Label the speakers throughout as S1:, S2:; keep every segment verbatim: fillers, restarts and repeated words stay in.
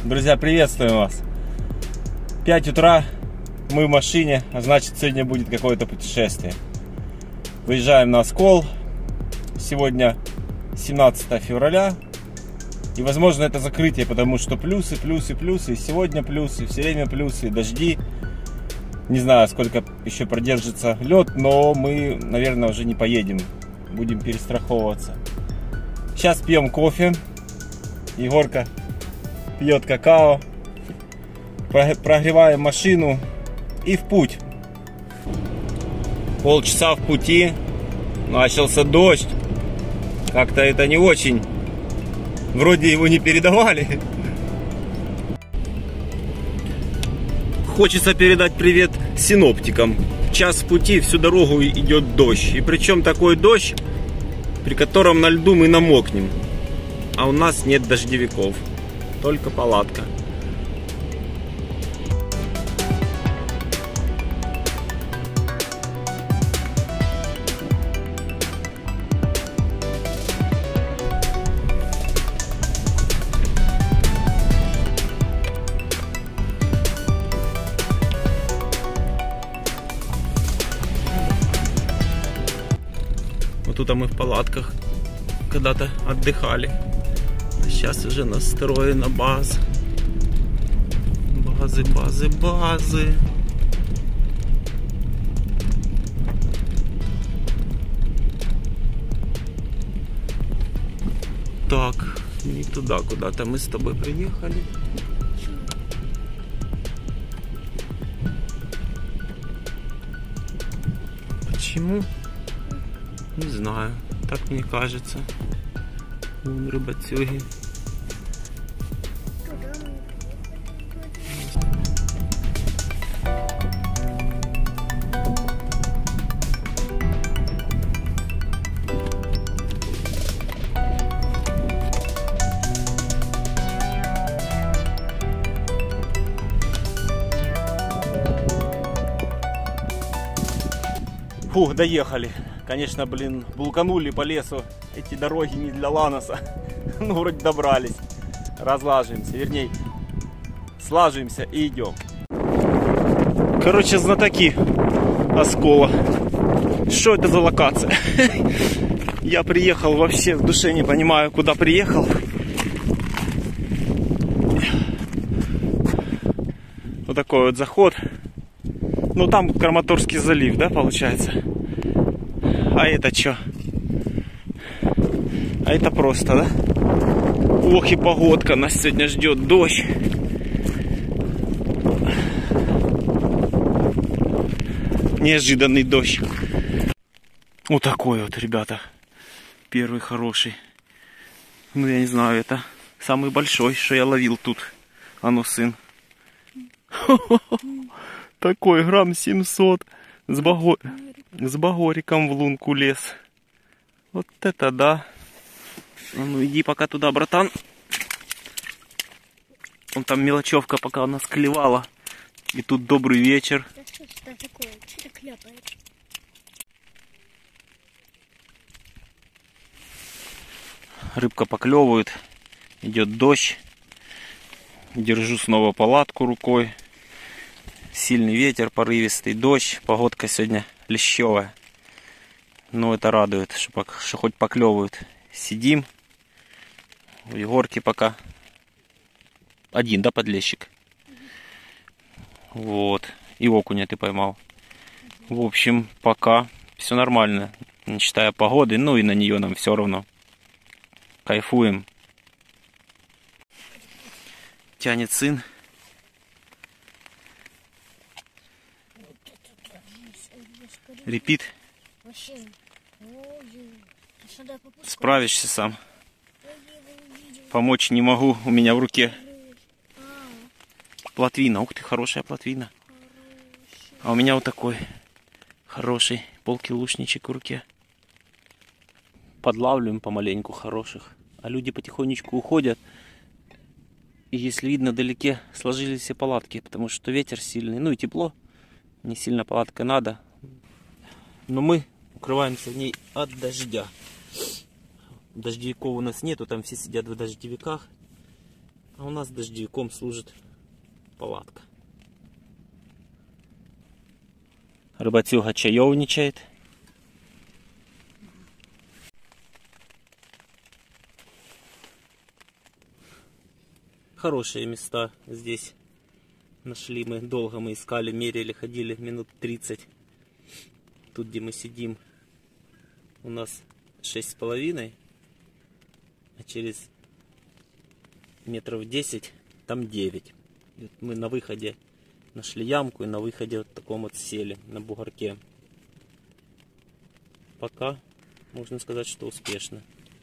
S1: Друзья, приветствуем вас. пять утра, мы в машине, а значит сегодня будет какое-то путешествие. Выезжаем на Оскол. Сегодня семнадцатое февраля. И возможно это закрытие, потому что плюсы, плюсы, плюсы. И сегодня плюсы, все время плюсы, дожди. Не знаю, сколько еще продержится лед, но мы, наверное, уже не поедем. Будем перестраховываться. Сейчас пьем кофе. Егорка пьет какао. Прогреваем машину и в путь. Полчаса в пути. Начался дождь. Как-то это не очень. Вроде его не передавали. Хочется передать привет синоптикам. Час в пути, всю дорогу идет дождь. И причем такой дождь, при котором на льду мы намокнем. А у нас нет дождевиков. Только палатка. Вот тут мы в палатках когда-то отдыхали. А сейчас уже настроена база. Базы, базы, базы. Так, не туда куда-то мы с тобой приехали. Почему? Не знаю, так мне кажется. Вон рыбацюги. Фух, доехали. Конечно, блин, булканули по лесу. Эти дороги не для Ланоса. Ну, вроде добрались. Разлаживаемся, вернее, слаживаемся и идем. Короче, знатоки Оскола. Что это за локация? Я приехал, вообще в душе не понимаю, куда приехал. Вот такой вот заход. Ну, там Краматорский залив, да, получается? А это что? А это просто, да? Ох и погодка, нас сегодня ждет дождь. Неожиданный дождь. Вот такой вот, ребята. Первый хороший. Ну, я не знаю, это самый большой, что я ловил тут. А ну, сын. Такой грамм семьсот. С, баго... с багориком в лунку лез. Вот это да. А ну иди пока туда, братан. Вон там мелочевка пока у нас клевала. И тут добрый вечер.
S2: Да что это такое? Что-то кляпает.
S1: Рыбка поклевывает. Идет дождь. Держу снова палатку рукой. Сильный ветер, порывистый дождь. Погодка сегодня лещевая. Но это радует, что, что хоть поклевывают. Сидим. У Егорки пока один, да, подлещик? Вот. И окуня ты поймал. В общем, пока все нормально. Не считая погоды, ну и на нее нам все равно. Кайфуем. Тянет сын. Репит. Справишься сам. Помочь не могу, у меня в руке плотвина. Ух ты, хорошая плотвина. А у меня вот такой хороший полкилушничек в руке. Подлавливаем помаленьку хороших. А люди потихонечку уходят. И если видно, вдалеке сложились все палатки, потому что ветер сильный, ну и тепло. Не сильно палатка надо. Но мы укрываемся в ней от дождя. Дождевиков у нас нету, там все сидят в дождевиках. А у нас дождевиком служит палатка. Рыбатюга чаевничает. Хорошие места здесь нашли мы. Долго мы искали, мерили, ходили минут тридцать. Тут, где мы сидим, у нас шесть с половиной, а через метров десять там девять. Вот мы на выходе нашли ямку и на выходе вот таком вот сели на бугорке. Пока можно сказать, что успешно.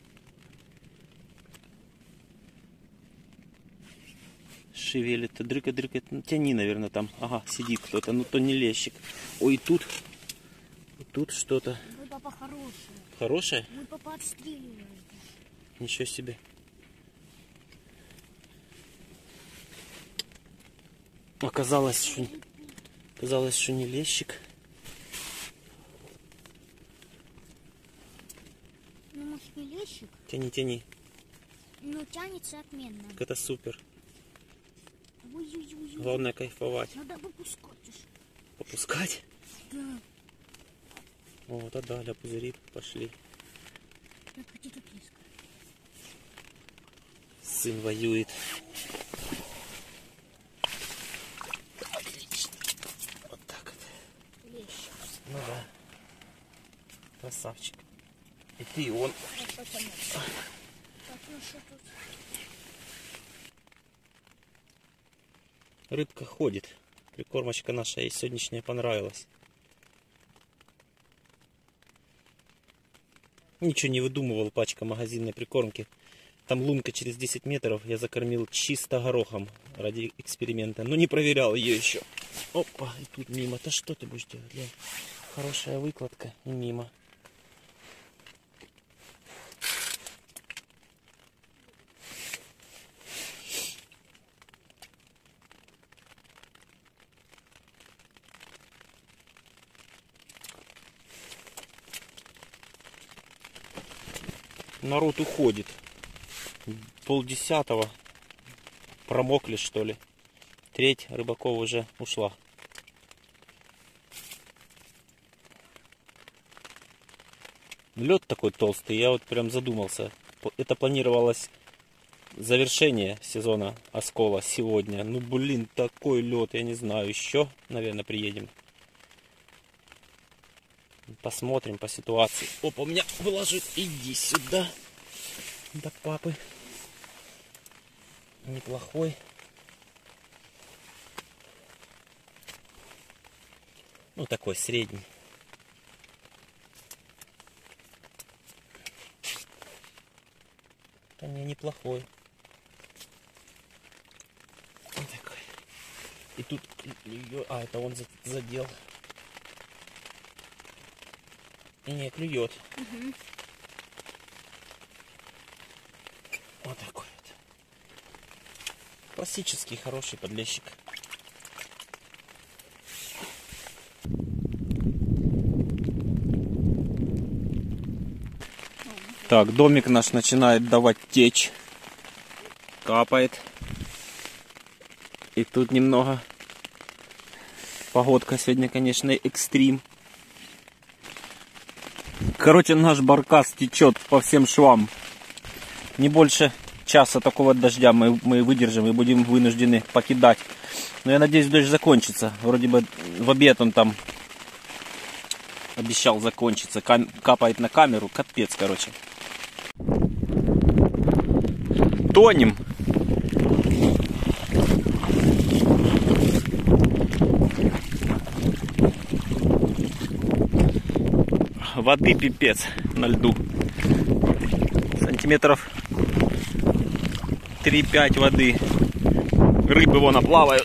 S1: Шевелит, дрыка, дрыка, ну, тяни, наверное, там. Ага, сидит кто-то, ну то не лещик. Ой, и тут, и тут что-то.
S2: Мой папа хороший.
S1: Хорошее?
S2: Мой папа отстреливает.
S1: Ничего себе. Оказалось, что, оказалось, что не лещик.
S2: Ну, может, не лещик,
S1: Тяни, тяни.
S2: но тянется отменно.
S1: Так это супер.
S2: Ой-ой-ой.
S1: Главное кайфовать.
S2: Надо выпускать.
S1: Попускать?
S2: Да.
S1: О, да, да, ля пузыри пошли.
S2: Так, где тут леска?
S1: Сын воюет. Отлично. Вот так вот.
S2: Лещик.
S1: Ну да. Красавчик. И ты, и он.
S2: Так, ну что тут?
S1: Рыбка ходит. Прикормочка наша ей сегодняшняя понравилась. Ничего не выдумывал, пачка магазинной прикормки. Там лунка через десять метров. Я закормил чисто горохом ради эксперимента. Но не проверял ее еще. Опа, и тут мимо. Да что ты будешь делать? Для... Хорошая выкладка и мимо. Народ уходит. Полдесятого. Промокли, что ли. Треть рыбаков уже ушла. Лед такой толстый. Я вот прям задумался. Это планировалось завершение сезона Оскола сегодня. Ну блин, такой лед. Я не знаю. Еще, наверное, приедем. Посмотрим по ситуации. Опа, у меня вылазит. Иди сюда. До папы. Неплохой. Ну, такой средний. Да не, неплохой. Вот такой. И тут... А, это он задел. И не, клюет.
S2: Угу.
S1: Вот такой вот. Классический хороший подлещик. Так, домик наш начинает давать течь. Капает. И тут немного. Погодка сегодня, конечно, экстрим. Короче, наш баркас течет по всем швам. Не больше часа такого дождя мы, мы выдержим и будем вынуждены покидать. Но я надеюсь, дождь закончится. Вроде бы в обед он там обещал закончиться. Кам- капает на камеру. Капец, короче. Тонем. Воды пипец на льду. Сантиметров три-пять воды. Рыбы вон оплавают.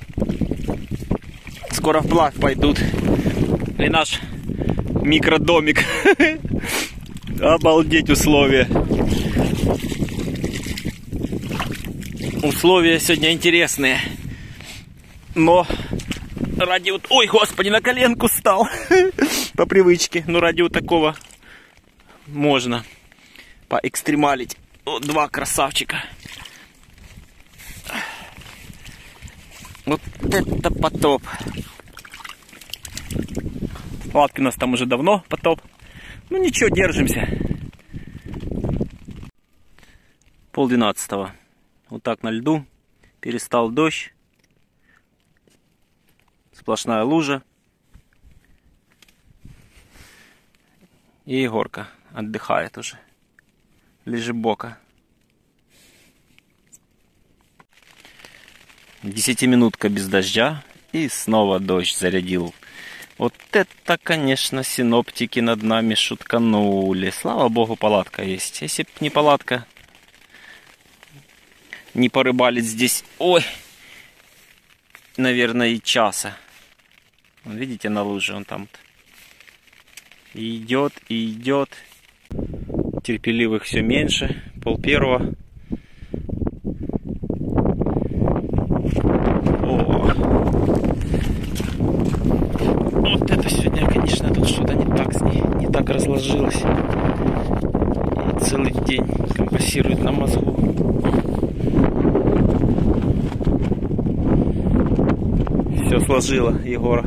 S1: Скоро вплавь пойдут. И наш микродомик. Обалдеть условия. Условия сегодня интересные. Но ради вот... Ой, господи, на коленку стал. По привычке. Но ради вот такого можно поэкстремалить. Вот два красавчика. Вот это потоп. Палатки у нас там уже давно потоп. Ну ничего, держимся. Полдвенадцатого. Вот так на льду. Перестал дождь. Сплошная лужа. И Егорка отдыхает уже. Лежебока. Десятиминутка без дождя. И снова дождь зарядил. Вот это, конечно, синоптики над нами шутканули. Слава богу, палатка есть. Если б не палатка, не порыбалить здесь, ой, наверное, и часа. Видите, на луже он там. И идет, и идет. Терпеливых все меньше. Пол первого. О! Вот это сегодня, конечно, тут что-то не так с ней, не так разложилось. И целый день компасирует на мозгу. Все сложила Егора.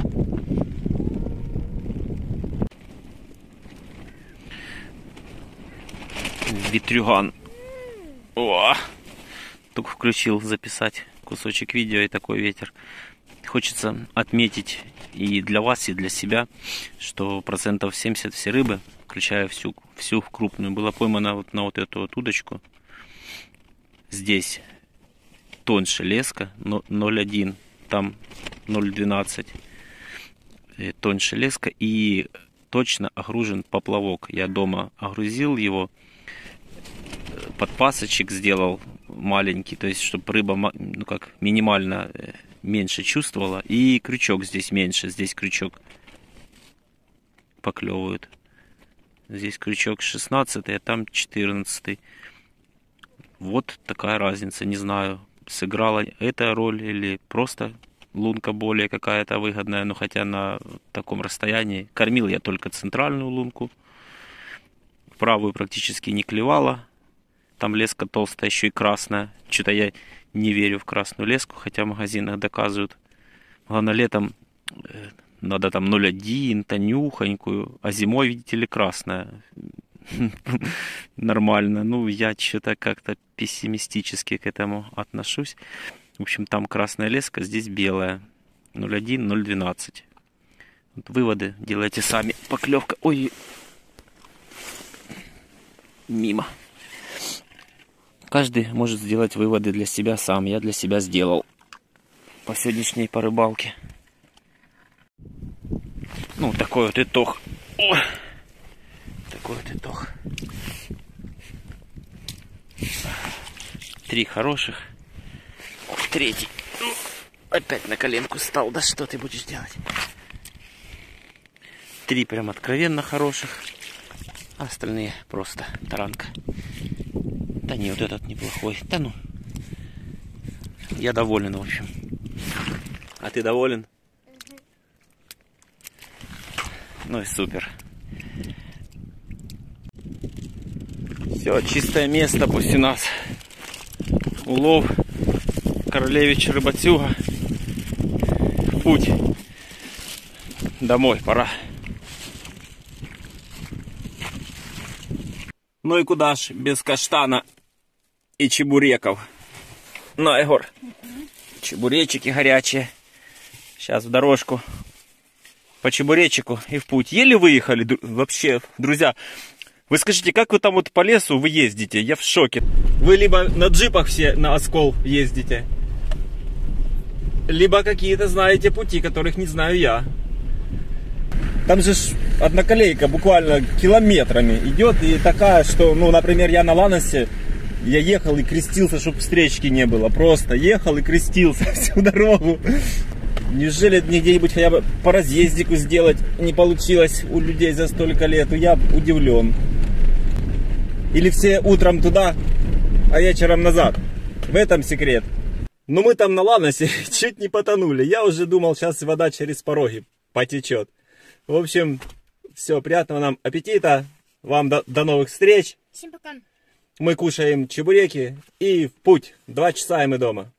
S1: Ветрюган. О! Только включил записать кусочек видео, и такой ветер. Хочется отметить и для вас, и для себя, что процентов семьдесят все рыбы, включая всю, всю крупную, была поймана вот на вот эту вот удочку. Здесь тоньше леска, ноль один, там ноль двенадцать, тоньше леска, и точно огружен поплавок. Я дома огрузил его, подпасочек сделал маленький, то есть чтобы рыба, ну как, минимально меньше чувствовала, и крючок здесь меньше, здесь крючок поклевывают, здесь крючок шестнадцатый, а там четырнадцатый. Вот такая разница, не знаю, сыграла эта роль или просто лунка более какая-то выгодная, но хотя на таком расстоянии. Кормил я только центральную лунку, правую практически не клевала. Там леска толстая, еще и красная. Что-то я не верю в красную леску, хотя в магазинах доказывают. Главное, летом надо там ноль один, тонюхонькую, а зимой, видите ли, красная. Нормально. Ну, я что-то как-то пессимистически к этому отношусь. В общем, там красная леска, здесь белая. ноль один, ноль двенадцать. Вот выводы делайте сами. Поклевка. Ой. Мимо. Каждый может сделать выводы для себя сам. Я для себя сделал по сегодняшней по рыбалке. Ну, такой вот итог. О! Такой вот итог. Три хороших. О, третий. Ну, опять на коленку стал. Да что ты будешь делать? Три прям откровенно хороших. А остальные просто таранка. Да не, вот этот неплохой. Да ну. Я доволен, в общем. А ты доволен? Угу. Ну и супер. Все, чистое место пусть у нас. Улов. Королевич Рыбацюга. Путь. Домой пора. Ну и куда ж без каштана и чебуреков. Ну, Егор, угу. Чебуречики горячие. Сейчас в дорожку по чебуречику и в путь. Еле выехали вообще, друзья. Вы скажите, как вы там вот по лесу вы ездите? Я в шоке. Вы либо на джипах все на Оскол ездите, либо какие-то знаете пути, которых не знаю я. Там же одна колейка буквально километрами идет, и такая, что, ну, например, я на Ланосе, я ехал и крестился, чтобы встречки не было. Просто ехал и крестился всю дорогу. Неужели где-нибудь хотя бы по разъездику сделать не получилось у людей за столько лет? Я удивлен. Или все утром туда, а вечером назад. В этом секрет. Но мы там на Ланосе чуть не потонули. Я уже думал, сейчас вода через пороги потечет. В общем, все, приятного нам аппетита. Вам до, до новых встреч.
S2: Всем пока.
S1: Мы кушаем чебуреки и в путь. Два часа и мы дома.